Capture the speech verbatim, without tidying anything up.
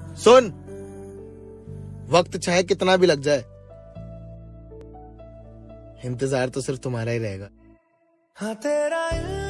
सुन, वक्त चाहे कितना भी लग जाए, इंतजार तो सिर्फ तुम्हारा ही रहेगा। हाँ तेरा